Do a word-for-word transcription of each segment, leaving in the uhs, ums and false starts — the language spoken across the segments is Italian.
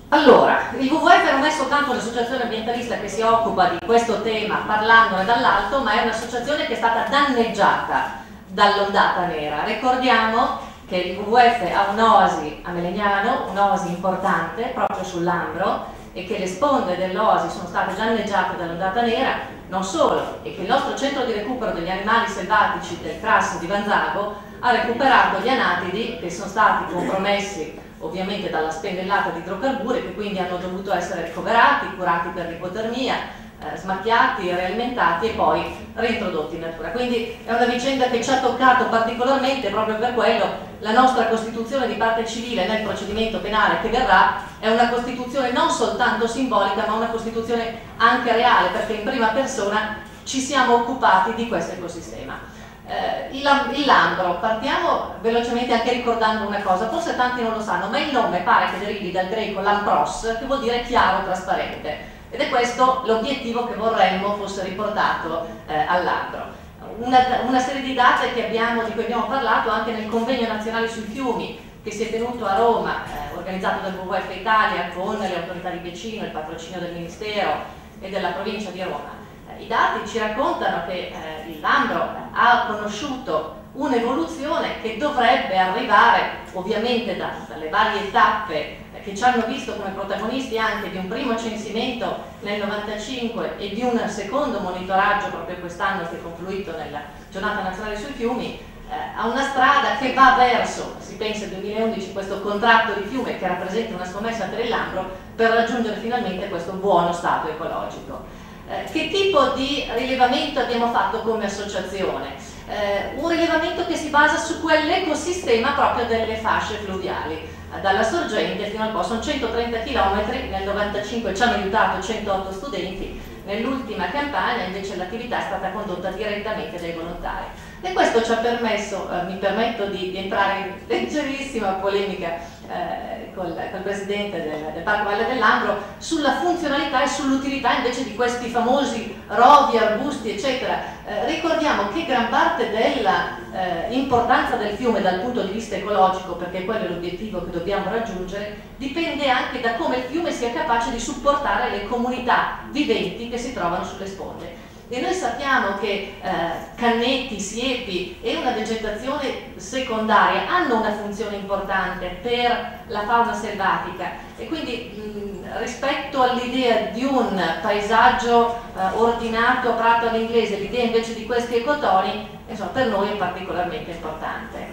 Allora, il W W F non è soltanto un'associazione ambientalista che si occupa di questo tema parlandone dall'alto, ma è un'associazione che è stata danneggiata dall'ondata nera. Ricordiamo che il W W F ha un'oasi a Melegnano, un'oasi importante proprio sul Lambro, e che le sponde dell'oasi sono state danneggiate dall'ondata nera, non solo, e che il nostro centro di recupero degli animali selvatici del C R A S di Vanzago ha recuperato gli anatidi che sono stati compromessi ovviamente dalla spennellata di idrocarburi, che quindi hanno dovuto essere ricoverati, curati per l'ipotermia, eh, smacchiati, rialimentati e poi reintrodotti in natura. Quindi è una vicenda che ci ha toccato particolarmente, proprio per quello la nostra costituzione di parte civile nel procedimento penale che verrà è una costituzione non soltanto simbolica, ma una costituzione anche reale, perché in prima persona ci siamo occupati di questo ecosistema. Eh, il, il Lambro, partiamo velocemente anche ricordando una cosa, forse tanti non lo sanno, ma il nome pare che derivi dal greco lampros, che vuol dire chiaro, trasparente, ed è questo l'obiettivo che vorremmo fosse riportato eh, al Lambro. Una, una serie di date che abbiamo, di cui abbiamo parlato anche nel convegno nazionale sui fiumi che si è tenuto a Roma, eh, organizzato dal W W F Italia con le autorità di Pechino, il patrocinio del Ministero e della provincia di Roma. I dati ci raccontano che eh, il Lambro ha conosciuto un'evoluzione che dovrebbe arrivare ovviamente da, dalle varie tappe eh, che ci hanno visto come protagonisti anche di un primo censimento nel novantacinque e di un secondo monitoraggio proprio quest'anno che è confluito nella giornata nazionale sui fiumi, eh, a una strada che va verso, si pensa al duemilaundici, questo contratto di fiume che rappresenta una scommessa per il Lambro per raggiungere finalmente questo buono stato ecologico. Eh, che tipo di rilevamento abbiamo fatto come associazione? Eh, un rilevamento che si basa su quell'ecosistema proprio delle fasce fluviali, eh, dalla sorgente fino al po', sono centotrenta chilometri, nel novantacinque ci hanno aiutato centootto studenti, nell'ultima campagna invece l'attività è stata condotta direttamente dai volontari. E questo ci ha permesso, eh, mi permetto di, di entrare in leggerissima polemica eh, col, col presidente del, del Parco Valle del Lambro sulla funzionalità e sull'utilità invece di questi famosi rovi, arbusti eccetera. Eh, ricordiamo che gran parte dell'importanza eh, del fiume dal punto di vista ecologico, perché quello è l'obiettivo che dobbiamo raggiungere, dipende anche da come il fiume sia capace di supportare le comunità viventi che si trovano sulle sponde. E noi sappiamo che eh, cannetti, siepi e una vegetazione secondaria hanno una funzione importante per la fauna selvatica e quindi mh, rispetto all'idea di un paesaggio eh, ordinato, prato all'inglese, l'idea invece di questi ecotoni, insomma, per noi è particolarmente importante.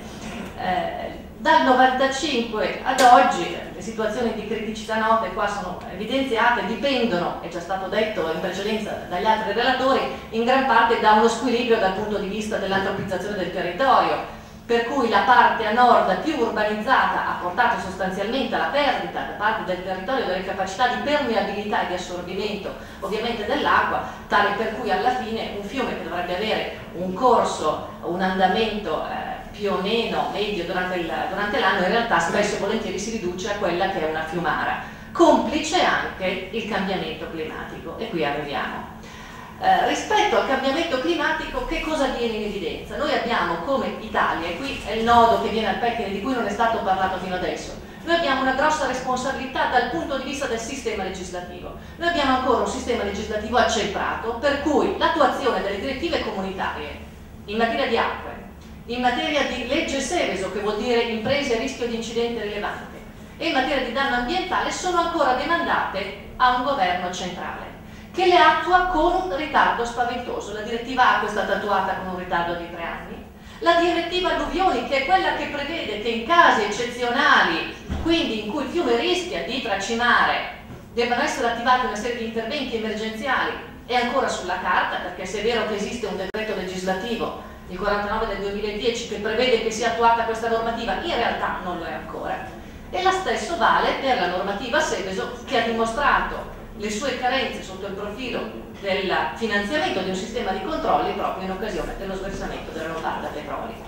Eh, dal novantacinque ad oggi le situazioni di criticità note qua sono evidenziate, dipendono, è già stato detto in precedenza dagli altri relatori, in gran parte da uno squilibrio dal punto di vista dell'antropizzazione del territorio, per cui la parte a nord più urbanizzata ha portato sostanzialmente alla perdita da parte del territorio delle capacità di permeabilità e di assorbimento ovviamente dell'acqua, tale per cui alla fine un fiume che dovrebbe avere un corso, un andamento eh, più o meno medio durante l'anno, in realtà spesso e volentieri si riduce a quella che è una fiumara, complice anche il cambiamento climatico, e qui arriviamo. Eh, rispetto al cambiamento climatico, che cosa viene in evidenza? Noi abbiamo come Italia, e qui è il nodo che viene al pettine di cui non è stato parlato fino adesso, noi abbiamo una grossa responsabilità dal punto di vista del sistema legislativo. Noi abbiamo ancora un sistema legislativo acceprato, per cui l'attuazione delle direttive comunitarie in materia di acque, in materia di legge Seveso, che vuol dire imprese a rischio di incidente rilevante, e in materia di danno ambientale sono ancora demandate a un governo centrale, che le attua con un ritardo spaventoso. La direttiva acqua è stata attuata con un ritardo di tre anni, la direttiva alluvioni, che è quella che prevede che in casi eccezionali, quindi in cui il fiume rischia di tracimare, debbano essere attivati una serie di interventi emergenziali, è ancora sulla carta, perché se è vero che esiste un decreto legislativo, il quarantanove del duemiladieci, che prevede che sia attuata questa normativa, in realtà non lo è ancora. E la stesso vale per la normativa Seveso, che ha dimostrato le sue carenze sotto il profilo del finanziamento di un sistema di controlli proprio in occasione dello sversamento della Lombarda Petrolio.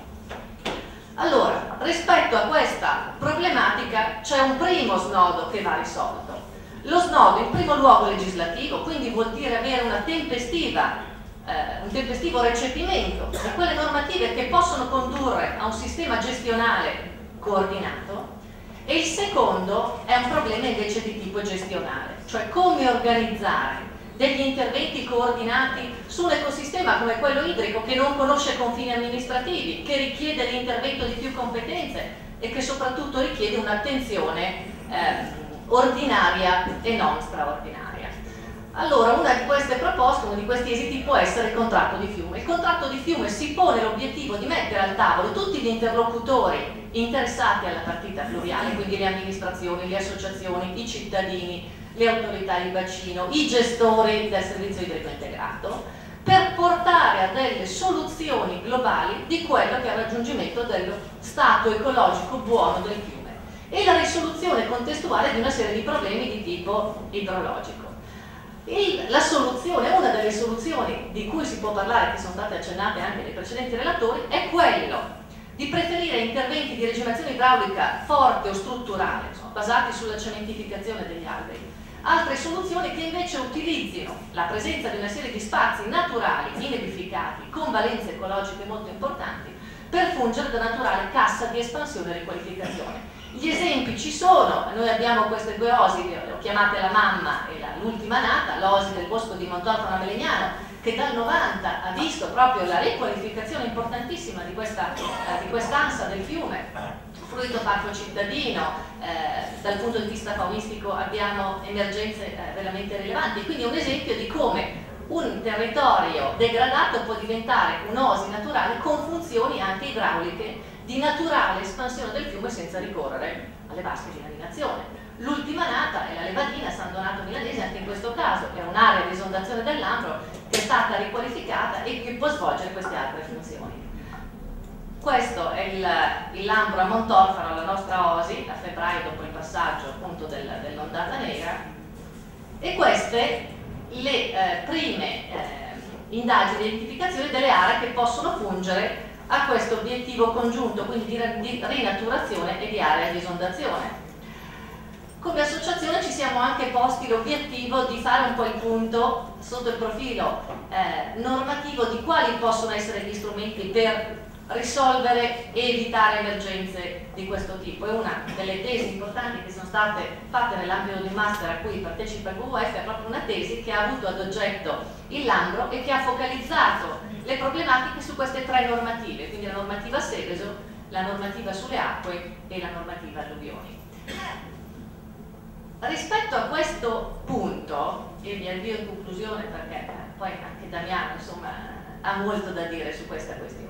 Allora, rispetto a questa problematica c'è un primo snodo che va risolto. Lo snodo in primo luogo legislativo, quindi vuol dire avere una tempestiva Eh, un tempestivo recepimento di quelle normative che possono condurre a un sistema gestionale coordinato, E il secondo è un problema invece di tipo gestionale, cioè come organizzare degli interventi coordinati su un ecosistema come quello idrico che non conosce confini amministrativi, che richiede l'intervento di più competenze e che soprattutto richiede un'attenzione eh, ordinaria e non straordinaria. Allora, una di queste proposte, uno di questi esiti può essere il contratto di fiume. Il contratto di fiume si pone l'obiettivo di mettere al tavolo tutti gli interlocutori interessati alla partita fluviale, quindi le amministrazioni, le associazioni, i cittadini, le autorità di bacino, i gestori del servizio idrico integrato, per portare a delle soluzioni globali di quello che è il raggiungimento dello stato ecologico buono del fiume e la risoluzione contestuale di una serie di problemi di tipo idrologico. Il, la soluzione, una delle soluzioni di cui si può parlare, che sono state accennate anche dai precedenti relatori, è quello di preferire interventi di regimazione idraulica forte o strutturale, insomma, basati sulla cementificazione degli alberi. Altre soluzioni che invece utilizzino la presenza di una serie di spazi naturali inedificati con valenze ecologiche molto importanti per fungere da naturale cassa di espansione e riqualificazione. Gli esempi ci sono, noi abbiamo queste due osi, le ho chiamate la mamma e l'ultima nata, l'osi del bosco di Montorfano a Melegnano, che dal novanta ha visto proprio la riqualificazione importantissima di questa eh, di quest'ansa del fiume, fruito parco cittadino, eh, dal punto di vista faunistico abbiamo emergenze eh, veramente rilevanti, quindi è un esempio di come un territorio degradato può diventare un'osi naturale con funzioni anche idrauliche di naturale espansione del fiume senza ricorrere alle vasche di navigazione. L'ultima nata è la Levadina, San Donato Milanese, anche in questo caso è un'area di esondazione del Lambro che è stata riqualificata e che può svolgere queste altre funzioni. Questo è il, il Lambro a Montorfano, la nostra osi, a febbraio dopo il passaggio appunto del, dell'ondata nera, e queste le eh, prime eh, indagini di identificazione delle aree che possono fungere a questo obiettivo congiunto, quindi di, di rinaturazione e di area di esondazione. Come associazione ci siamo anche posti l'obiettivo di fare un po' il punto sotto il profilo eh, normativo di quali possono essere gli strumenti per risolvere e evitare emergenze di questo tipo. E una delle tesi importanti che sono state fatte nell'ambito di un master a cui partecipa il W W F è proprio una tesi che ha avuto ad oggetto il Lambro e che ha focalizzato le problematiche su queste tre normative, quindi la normativa Seveso, la normativa sulle acque e la normativa alluvioni. Rispetto a questo punto, e mi avvio in conclusione perché poi anche Damiano insomma ha molto da dire su questa questione,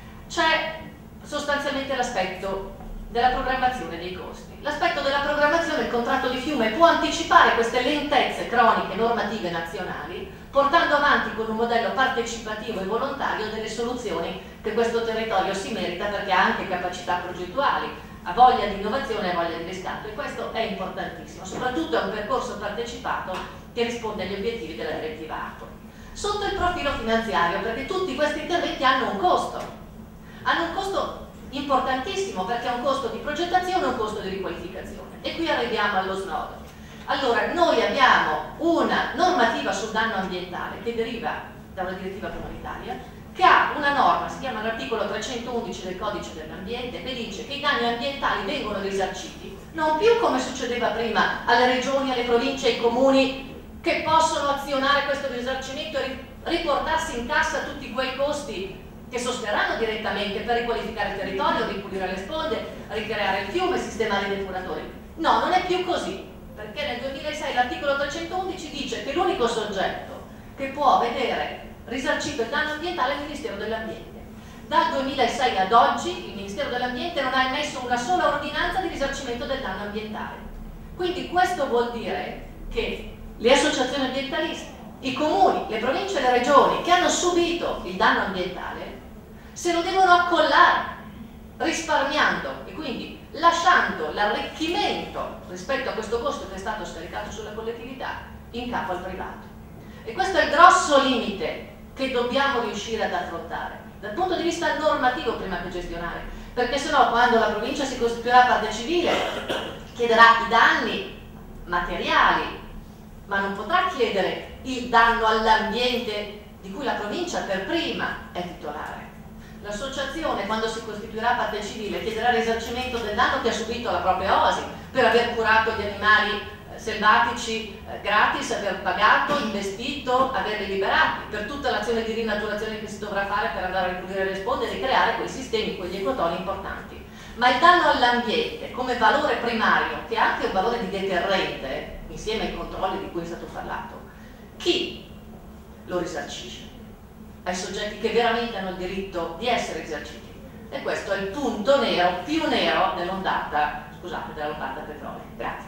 c'è sostanzialmente l'aspetto della programmazione dei costi. L'aspetto della programmazione, il contratto di fiume può anticipare queste lentezze croniche normative nazionali, portando avanti con un modello partecipativo e volontario delle soluzioni che questo territorio si merita, perché ha anche capacità progettuali, ha voglia di innovazione e voglia di riscatto, e questo è importantissimo. Soprattutto è un percorso partecipato che risponde agli obiettivi della direttiva acqua. Sotto il profilo finanziario, perché tutti questi interventi hanno un costo, hanno un costo importantissimo, perché è un costo di progettazione e un costo di riqualificazione, e qui arriviamo allo snodo. Allora, noi abbiamo una normativa sul danno ambientale che deriva da una direttiva comunitaria, che ha una norma, si chiama l'articolo trecentoundici del codice dell'ambiente, che dice che i danni ambientali vengono risarciti, non più come succedeva prima alle regioni, alle province, ai comuni, che possono azionare questo risarcimento e riportarsi in cassa tutti quei costi che sosterranno direttamente per riqualificare il territorio, ripulire le sponde, ricreare il fiume, sistemare i depuratori. No, non è più così, perché nel duemilasei l'articolo trecentoundici dice che l'unico soggetto che può vedere risarcito il danno ambientale è il Ministero dell'Ambiente. Dal duemilasei ad oggi il Ministero dell'Ambiente non ha emesso una sola ordinanza di risarcimento del danno ambientale. Quindi questo vuol dire che le associazioni ambientaliste, i comuni, le province e le regioni che hanno subito il danno ambientale se lo devono accollare risparmiando e quindi lasciando l'arricchimento rispetto a questo costo che è stato scaricato sulla collettività in capo al privato. E questo è il grosso limite che dobbiamo riuscire ad affrontare dal punto di vista normativo prima che gestionale, perché sennò quando la provincia si costituirà parte civile chiederà i danni materiali, ma non potrà chiedere il danno all'ambiente di cui la provincia per prima è titolare. L'associazione, quando si costituirà parte civile, chiederà il risarcimento del danno che ha subito la propria oasi per aver curato gli animali eh, selvatici eh, gratis, aver pagato, investito, averli liberati, per tutta l'azione di rinaturazione che si dovrà fare per andare a ripulire le sponde e ricreare quei sistemi, quegli ecotoni importanti. Ma il danno all'ambiente come valore primario, che ha anche un valore di deterrente, insieme ai controlli di cui è stato parlato, chi lo risarcisce? Ai soggetti che veramente hanno il diritto di essere risarciti. E questo è il punto nero, più nero dell'ondata, scusate, dell'ondata petrolio. Grazie.